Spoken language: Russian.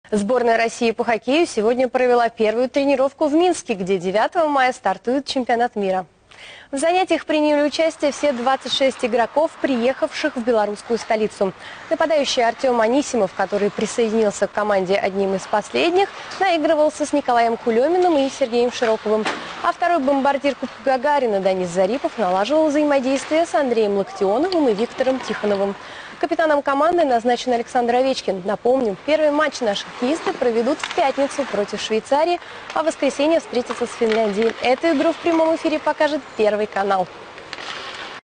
Сборная России по хоккею сегодня провела первую тренировку в Минске, где 9 мая стартует чемпионат мира. В занятиях приняли участие все 26 игроков, приехавших в белорусскую столицу. Нападающий Артем Анисимов, который присоединился к команде одним из последних, наигрывался с Николаем Кулеминым и Сергеем Широковым. А второй бомбардир Кубка Гагарина Данис Зарипов налаживал взаимодействие с Андреем Локтионовым и Виктором Тихоновым. Капитаном команды назначен Александр Овечкин. Напомню, первый матч наши хоккеисты проведут в пятницу против Швейцарии, а в воскресенье встретятся с Финляндией. Эту игру в прямом эфире покажет Первый канал.